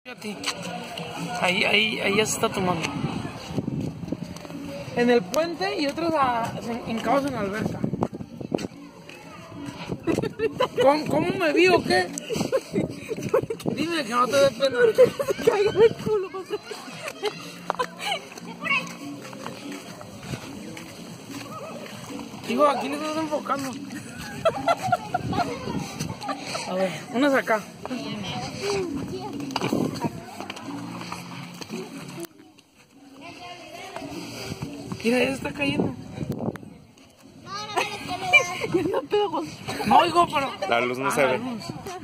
Fíjate, ahí ya se está tomando. En el puente y otros hincados en la alberca. ¿Cómo me vi o qué? Dime que no te dé pena. Caiga el culo. Hijo, aquí le estás enfocando. A ver, unas acá. Mira, ya se está cayendo. No pedojos. No, hijo, pero... La luz no se ve. No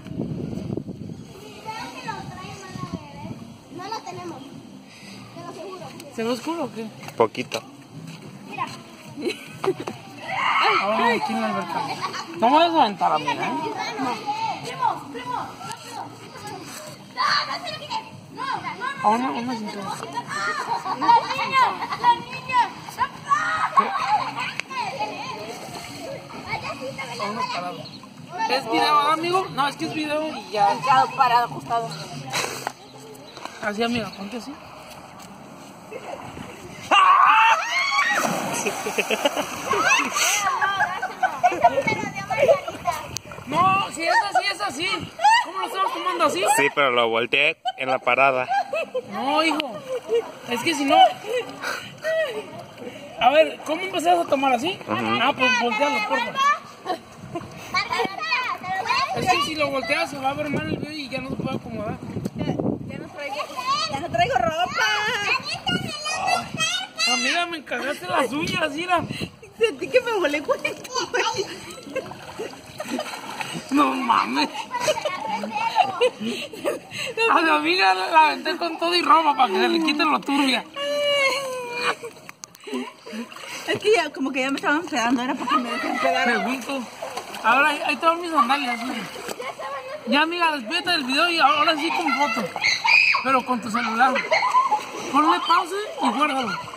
lo tenemos. Te lo aseguro. ¿Se ve oscuro o qué? Poquito. Mira. Ahora aquí en la alberca. No me vas a aventar a mí, ¿eh? No. Primo. No se lo quites. No. Ahora una cintura. La niña. Uno parado. ¿Es video, amigo? No, es que es video y ya. Parado, acostado. Así, amiga, ponte así. No, si es así. ¿Cómo lo estamos tomando así? Sí, pero lo volteé en la parada. No, hijo. Es que si no... A ver, ¿cómo empezás a tomar así? Ah, pues voltealo, por favor. Es que si lo volteas se va a ver mal el video y ya no se puede acomodar. Ya no traigo ropa. Amiga, me cagaste las uñas, mira. Sentí que me volé con el cabello. No mames. A mi amiga la aventé con todo y ropa para que se le quite lo turbia. Es que ya, como que ya me estaban empedando, era porque me desempedaron. Pregunto. Ahora ahí te van mis sandalias. Mira. Ya, amiga, despídete del video y ahora sí con foto. Pero con tu celular. Ponle pausa y guárdalo.